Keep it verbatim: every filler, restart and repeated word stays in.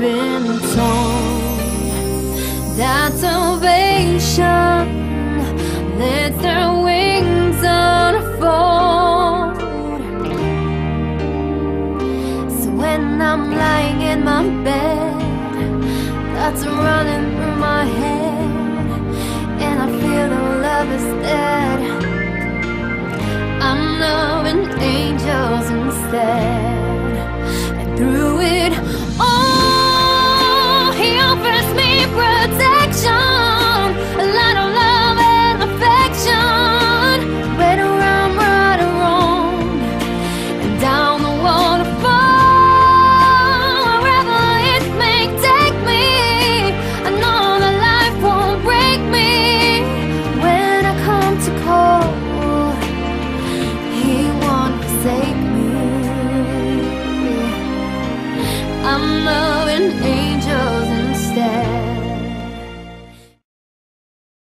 been told that salvation lets their wings unfold. So when I'm lying in my bed, thoughts are running through my head, and I feel the love is dead. I'm loving angels instead, and through it all, he offers me protection, a lot of love and affection. Whether I'm right or wrong, and down the waterfall, wherever it may take me, I know that life won't break me. When I come to call, he won't forsake me. I'm a